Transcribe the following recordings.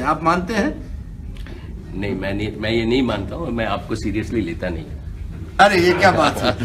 आप मानते हैं? नहीं, मैं ये नहीं मानता हूँ, मैं आपको सीरियसली लेता नहीं। अरे ये क्या बात है?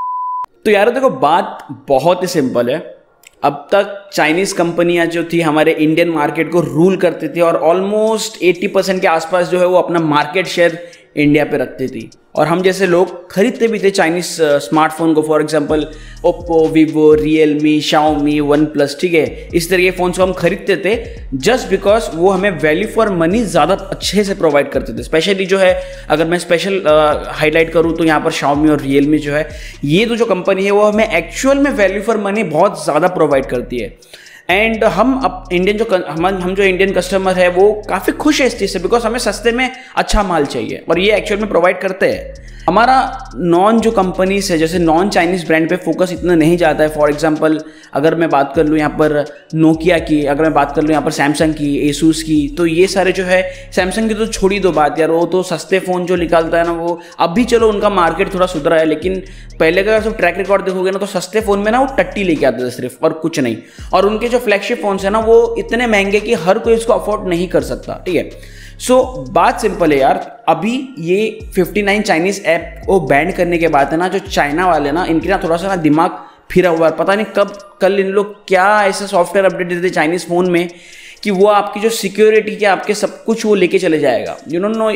तो यार देखो, बात बहुत ही सिंपल है। अब तक चाइनीज कंपनियां जो थी हमारे इंडियन मार्केट को रूल करती थी और ऑलमोस्ट 80% के आसपास जो है वो अपना मार्केट शेयर इंडिया पे रखती थी, और हम जैसे लोग खरीदते भी थे चाइनीज स्मार्टफोन को। For example Oppo, Vivo, Realme, Xiaomi, OnePlus, ठीक है, इस तरह के फ़ोन को हम खरीदते थे जस्ट बिकॉज वो हमें वैल्यू फॉर मनी ज़्यादा अच्छे से प्रोवाइड करते थे। स्पेशली जो है, अगर मैं स्पेशल हाईलाइट करूँ तो यहाँ पर शाओमी और रियलमी जो है, ये जो कंपनी है वो हमें एक्चुअल में वैल्यू फॉर मनी बहुत ज़्यादा प्रोवाइड करती है। एंड हम अब इंडियन हम जो इंडियन कस्टमर है वो काफ़ी खुश है इस चीज़ से, बिकॉज हमें सस्ते में अच्छा माल चाहिए और ये एक्चुअल में प्रोवाइड करते हैं। हमारा नॉन जो कंपनीज है, जैसे नॉन चाइनीज़ ब्रांड पे फोकस इतना नहीं जाता है। फॉर एग्जांपल अगर मैं बात कर लूँ यहाँ पर नोकिया की, अगर मैं बात कर लूँ यहाँ पर सैमसंग की, एसूस की, तो ये सारे जो है, सैमसंग की तो छोड़ी दो बात यार, वो तो सस्ते फ़ोन जो निकालता है ना, वो अभी चलो उनका मार्केट थोड़ा सुधरा है, लेकिन पहले का सब ट्रैक रिकॉर्ड देखोगे ना तो सस्ते फ़ोन में ना वो टट्टी लेके आते थे सिर्फ, और कुछ नहीं। और उनके जो फ्लैगशिप फ़ोन्स है ना वो इतने महंगे कि हर कोई इसको अफोर्ड नहीं कर सकता, ठीक है। सो बात सिंपल है यार, अभी ये 59 चाइनीज़ ऐप को बैन करने के बाद है ना, जो चाइना वाले ना, इनके ना थोड़ा सा ना दिमाग फिरा हुआ है। पता नहीं कब कल इन लोग क्या ऐसा सॉफ्टवेयर अपडेट देते चाइनीज़ फ़ोन में कि वो आपकी जो सिक्योरिटी के आपके सब कुछ वो लेके चले जाएगा। यू नो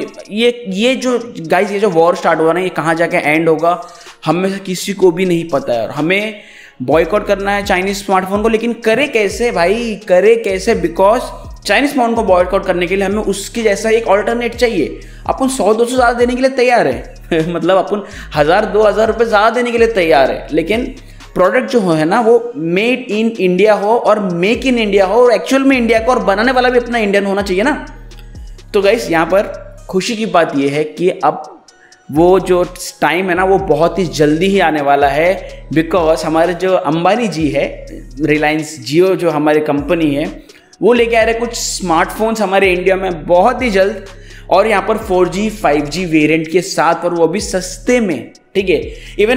ये जो गाइस, ये जो वॉर स्टार्ट हुआ ना, ये कहाँ जाके एंड होगा हम में से किसी को भी नहीं पता है। और हमें बॉयकॉट करना है चाइनीज़ स्मार्टफोन को, लेकिन करे कैसे भाई, करे कैसे? बिकॉज चाइनीज़ फोन को बॉयकॉट करने के लिए हमें उसके जैसा एक ऑल्टरनेट चाहिए। अपन 100-200 ज़्यादा देने के लिए तैयार है मतलब अपन 1000-2000 रुपये ज़्यादा देने के लिए तैयार है, लेकिन प्रोडक्ट जो है ना वो मेड इन इंडिया हो और मेक इन इंडिया हो, और एक्चुअल में इंडिया को, और बनाने वाला भी अपना इंडियन होना चाहिए ना। तो गाइस, यहाँ पर खुशी की बात ये है कि अब वो जो टाइम है ना वो बहुत ही जल्दी ही आने वाला है, बिकॉज हमारे जो अंबानी जी है, रिलायंस जियो जो हमारी कंपनी है, वो लेके आ रहे कुछ स्मार्टफोन्स हमारे इंडिया में बहुत ही जल्द, और यहाँ पर 4G 5G वेरिएंट के साथ, और वो भी सस्ते में, ठीक है। इवन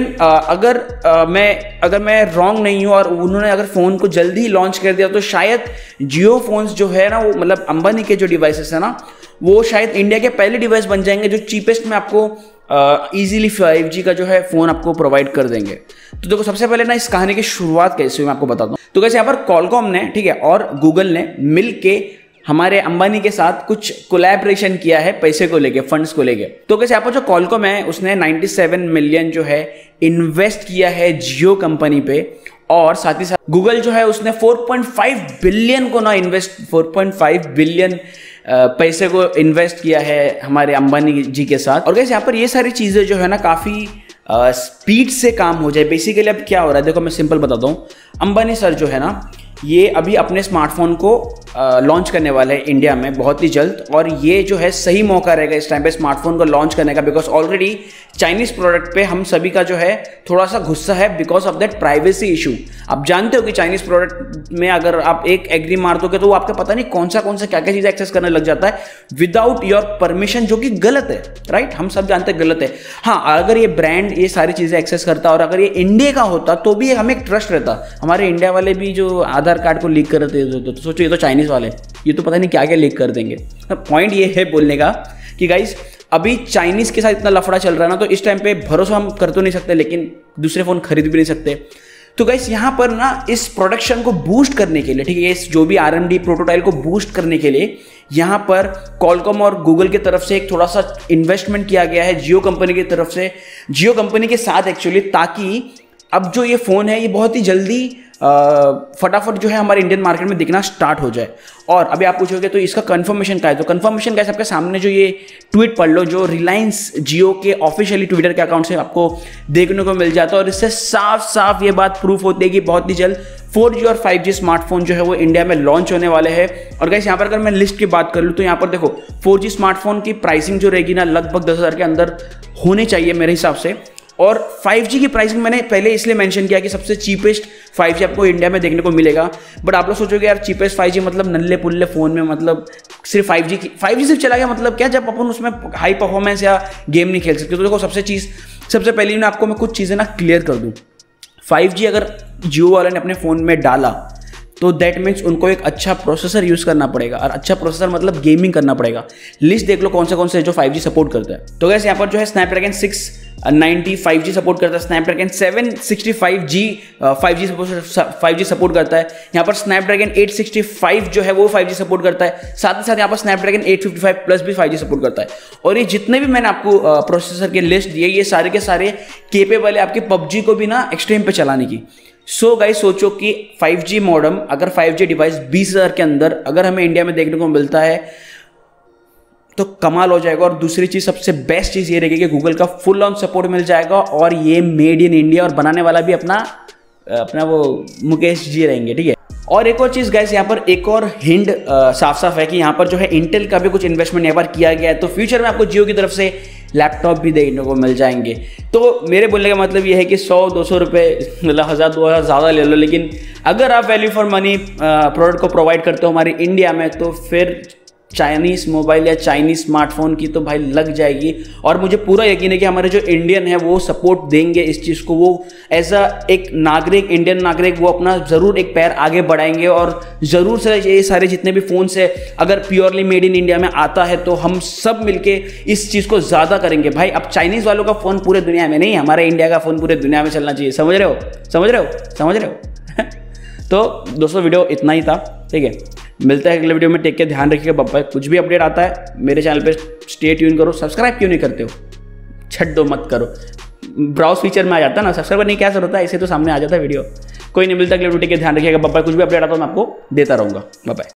अगर मैं रॉन्ग नहीं हूँ और उन्होंने अगर फ़ोन को जल्दी ही लॉन्च कर दिया तो शायद जियो फोन्स जो है ना, वो मतलब अंबानी के जो डिवाइसेस है ना, वो शायद इंडिया के पहले डिवाइस बन जाएंगे जो चीपेस्ट में आपको इजीली 5G का जो है फ़ोन आपको प्रोवाइड कर देंगे। तो देखो, सबसे पहले ना इस कहानी की शुरुआत कैसे हुई मैं आपको बताता हूँ। तो कैसे यहाँ पर कॉलकॉम ने, ठीक है, और गूगल ने मिल के हमारे अंबानी के साथ कुछ कोलैबोरेशन किया है पैसे को लेके, फंड्स को लेके। तो कैसे यहाँ पर जो कॉलकॉम है उसने 97 मिलियन जो है इन्वेस्ट किया है जियो कंपनी पे, और साथ ही साथ गूगल जो है उसने 4.5 बिलियन को ना 4.5 बिलियन पैसे को इन्वेस्ट किया है हमारे अंबानी जी के साथ। और गाइस, यहाँ पर ये सारी चीज़ें जो है ना काफ़ी स्पीड से काम हो जाए। बेसिकली अब क्या हो रहा है, देखो मैं सिंपल बताता हूँ। अंबानी सर जो है ना, ये अभी अपने स्मार्टफोन को लॉन्च करने वाले हैं इंडिया में बहुत ही जल्द, और ये जो है सही मौका रहेगा इस टाइम पे स्मार्टफोन को लॉन्च करने का, बिकॉज ऑलरेडी चाइनीज़ प्रोडक्ट पे हम सभी का जो है थोड़ा सा गुस्सा है because of that privacy issue. आप जानते हो कि चाइनीज़ प्रोडक्ट में अगर आप एक एग्री मार दोगे तो वो आपका पता नहीं कौन सा क्या क्या चीज़ एक्सेस करने लग जाता है विदाउट योर परमिशन, जो कि गलत है, राइट? हम सब जानते हैं गलत है। हाँ, अगर ये ब्रांड ये सारी चीज़ें एक्सेस करता और अगर ये इंडिया का होता तो भी हमें एक ट्रस्ट रहता। हमारे इंडिया वाले भी जो आधार कार्ड को लीक कर रहे थे तो सोचो, ये तो चाइनीज़ वाले, ये तो पता नहीं क्या क्या लीक कर देंगे। पॉइंट ये है बोलने का कि गाइस, अभी चाइनीज़ के साथ इतना लफड़ा चल रहा है ना, तो इस टाइम पे भरोसा हम कर तो नहीं सकते, लेकिन दूसरे फ़ोन खरीद भी नहीं सकते। तो गाइस, यहाँ पर ना इस प्रोडक्शन को बूस्ट करने के लिए, ठीक है, इस जो भी R&D प्रोटोटाइप को बूस्ट करने के लिए यहाँ पर कॉलकॉम और गूगल की तरफ से एक थोड़ा सा इन्वेस्टमेंट किया गया है जियो कंपनी की तरफ से, जियो कंपनी के साथ एक्चुअली, ताकि अब जो ये फ़ोन है ये बहुत ही जल्दी फटाफट जो है हमारे इंडियन मार्केट में दिखना स्टार्ट हो जाए। और अभी आप पूछोगे तो इसका कंफर्मेशन क्या है, तो कंफर्मेशन क्या है, सबके सामने जो ये ट्वीट पढ़ लो जो रिलायंस जियो के ऑफिशियली ट्विटर के अकाउंट से आपको देखने को मिल जाता है, और इससे साफ साफ ये बात प्रूफ होती है कि बहुत ही जल्द 4G और 5G स्मार्टफोन जो है वो इंडिया में लॉन्च होने वाले हैं। और गाइस, यहाँ पर अगर मैं लिस्ट की बात कर लूँ तो यहाँ पर देखो 4G स्मार्टफोन की प्राइसिंग जो रहेगी ना लगभग 10,000 के अंदर होनी चाहिए मेरे हिसाब से, और 5G की प्राइसिंग मैंने पहले इसलिए मेंशन किया कि सबसे चीपेस्ट 5G आपको इंडिया में देखने को मिलेगा। बट आप लोग सोचोगे यार चीपेस्ट 5G मतलब नल्ले पुल्ले फ़ोन में, मतलब सिर्फ 5G सिर्फ चला गया मतलब क्या, जब अपन उसमें हाई परफॉर्मेंस या गेम नहीं खेल सकते। तो देखो सबसे पहले ना आपको मैं कुछ चीज़ें ना क्लियर कर दूँ। 5G अगर जियो वाले ने अपने फ़ोन में डाला तो दैट मीन्स उनको एक अच्छा प्रोसेसर यूज़ करना पड़ेगा, और अच्छा प्रोसेसर मतलब गेमिंग करना पड़ेगा। लिस्ट देख लो कौन से जो 5G सपोर्ट करता है। तो गैस यहाँ पर जो है स्नैपड्रैगन 690 5G सपोर्ट करता है, स्नैपड्रैगन 765G 5G सपोर्ट करता है, यहाँ पर स्नैपड्रैगन 865 जो है वो 5G सपोर्ट करता है, साथ ही साथ यहाँ पर स्नैपड्रैगन 855 प्लस भी 5G सपोर्ट करता है। और ये जितने भी मैंने आपको प्रोसेसर के लिस्ट दिए, ये सारे के सारे केपेबल है आपके PUBG को भी ना एक्सट्रीम पे चलाने की। सो गाइस सोचो कि 5G मॉडेम, अगर 5G डिवाइस 20,000 के अंदर अगर हमें इंडिया में देखने को मिलता है तो कमाल हो जाएगा। और दूसरी चीज़, सबसे बेस्ट चीज़ ये रहेगी कि गूगल का फुल ऑन सपोर्ट मिल जाएगा, और ये मेड इन इंडिया, और बनाने वाला भी अपना वो मुकेश जी रहेंगे, ठीक है। और एक और चीज़ गाइस, यहाँ पर एक और हिंट साफ साफ है कि यहाँ पर जो है इंटेल का भी कुछ इन्वेस्टमेंट यहाँ पर किया गया है, तो फ्यूचर में आपको जियो की तरफ से लैपटॉप भी देखने को मिल जाएंगे। तो मेरे बोलने का मतलब ये है कि 100-200 रुपये, मतलब 1000-2000 ज़्यादा ले लो, लेकिन अगर आप वैल्यू फॉर मनी प्रोडक्ट को प्रोवाइड करते हो हमारे इंडिया में, तो फिर चाइनीज़ मोबाइल या चाइनीज़ स्मार्टफोन की तो भाई लग जाएगी। और मुझे पूरा यकीन है कि हमारे जो इंडियन है वो सपोर्ट देंगे इस चीज़ को, वो एज अ एक नागरिक, इंडियन नागरिक, वो अपना ज़रूर एक पैर आगे बढ़ाएंगे, और ज़रूर से ये सारे जितने भी फ़ोन्स है अगर प्योरली मेड इन इंडिया में आता है तो हम सब मिलके इस चीज़ को ज़्यादा करेंगे। भाई अब चाइनीज़ वालों का फ़ोन पूरे दुनिया में नहीं, हमारे इंडिया का फ़ोन पूरे दुनिया में चलना चाहिए। समझ रहे हो तो दोस्तों वीडियो इतना ही था, ठीक है। मिलता है अगले वीडियो में, टेक के ध्यान रखिएगा। बाय। कुछ भी अपडेट आता है मेरे चैनल पे स्टे ट्यून करो। सब्सक्राइब क्यों नहीं करते हो? छट दो, मत करो। ब्राउज फीचर में आ जाता है ना, सब्सक्राइब करने की क्या जरूरत है, ऐसे तो सामने आ जाता है वीडियो। कोई नहीं, मिलता है अगले वीडियो, टेक के ध्यान रखिएगा। बाय। कुछ भी अपडेट आता है मैं आपको देता रहूँगा। बाय।